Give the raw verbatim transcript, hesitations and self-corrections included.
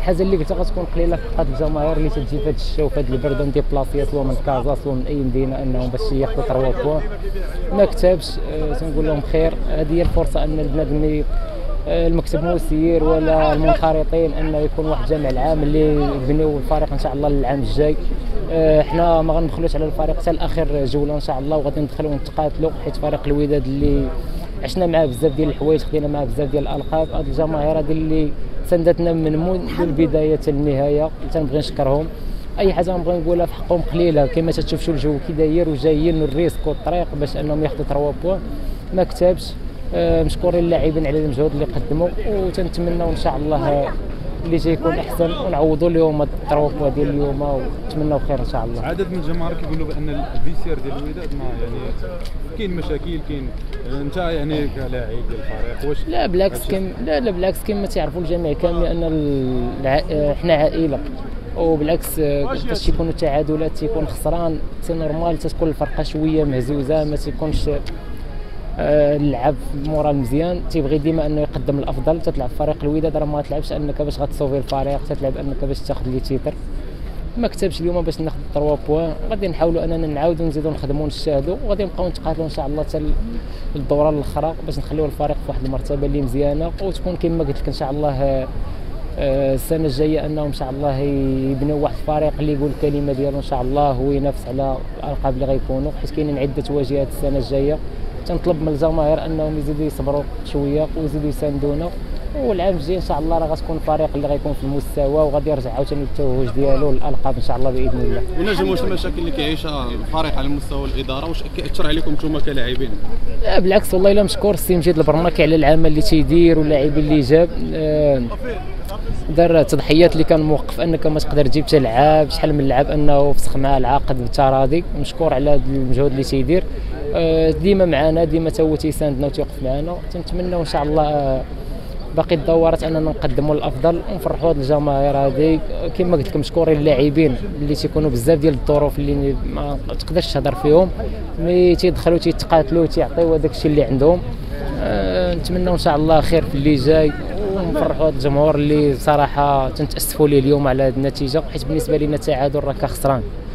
الحاجه اللي قلتها غتكون قليله فقط الجماهير اللي تجي في هذا الشتاء وفي هذا البرد وديبلاسيات سواء من كازا سواء من اي مدينه انهم باش ياخذوا ثلاثة بوان ما كتبش. أه تنقول لهم خير، هذه هي الفرصه ان البنادم المكتب المسير ولا المنخرطين انه يكون واحد الجمع العام اللي يبنيو الفريق ان شاء الله للعام الجاي. أه حنا ما غندخلوش على الفريق حتى لاخر جوله ان شاء الله، وغادي ندخلوا ونتقاتلوا حيت فريق الوداد اللي عشنا معاه بزاف ديال الحوايج، خدينا معاه بزاف ديال الالقاب. هاد الجماهير هذه اللي ساندتنا من منذ البدايه حتى النهايه تنبغي نشكرهم. اي حاجه نبغي نقولها في حقهم قليله، كما تشوفوا الجو كي داير وجايين الريسك والطريق باش انهم ياخذوا ثلاثة بوان ما كتبش. أه مشكورين اللاعبين على المجهود اللي قدموا، وتنتمنوا ان شاء الله اللي جاي يكون احسن ونعوضوا اليوم الثلاثة بوان ديال اليوم ونتمنوا خير ان شاء الله. عدد من الجماهير كيقولوا بان الفيسير ديال الوداد ما يعني كاين مشاكل، كاين انت يعني كلاعب ديال الفريق واش؟ لا بالعكس كم لا لا بالعكس كما تعرفوا الجميع كامل ان الع... احنا عائله، وبالعكس فاش تيكونوا التعادلات تيكون خسران سي نورمال تتكون الفرقه شويه مهزوزه، ما تيكونش اللعب مورال مزيان، تيبغي ديما انه يقدم الافضل. تتلعب فريق الوداد راه ما تلعبش انك باش غتصوفي الفريق، تتلعب انك باش تاخذ لي تيتر. ما كتبش اليوم باش ناخذ ثلاثة بوان، غادي نحاولوا اننا نعاودوا نزيدوا نخدموا ونجتهدوا، وغادي نبقاو نتقاتلوا ان شاء الله حتى الدوره الاخرى باش نخليوا الفريق في واحد المرتبه اللي مزيانه، وتكون كما قلت لك ان شاء الله السنه الجايه انهم ان شاء الله يبنيو واحد الفريق اللي يقول الكلمه ديالو ان شاء الله، هو ينافس على الالقاب اللي غيكونوا، حيت كاينين عده واجهات السنه الجايه. تنطلب من الجماهير انهم يزيدوا يصبروا شويه ويزيدوا يساندونا، والعام الجاي ان شاء الله راه غتكون فريق اللي غيكون في المستوى وغادي يرجع عاوتاني للتوهج ديالو للالقاب ان شاء الله باذن الله. ونجم واش المشاكل اللي كيعيشها الفريق على مستوى الاداره واش كيأثر عليكم نتوما كلاعبين؟ لا بالعكس والله الا مشكور السي مجيد البرمكي على العمل اللي تيدير واللاعبين اللي جاب. آه دار تضحيات اللي كان موقف انك ما تقدر تجيب حتى لعاب، شحال من لعاب انه فسخ مع العقد بالتراضي، مشكور على هذا المجهود اللي تيدير. آه ديما معنا، ديما تا هو تيساندنا وتيوقف معنا. تنتمنوا ان شاء الله باقي الدورات اننا نقدموا الافضل ونفرحوا هذه الجماهير هذه. كما قلت لكم مشكورين اللاعبين اللي تيكونوا بزاف ديال الظروف اللي ما تقدرش تهضر فيهم، مي تيدخلوا تيتقاتلوا تيعطيو هذاك الشيء اللي عندهم. أه نتمنوا ان شاء الله خير في اللي جاي، ونفرحوا هذا الجمهور اللي صراحه تنتاسفوا ليه اليوم على هذه النتيجه، حيت بالنسبه لنا التعادل راه كخسران.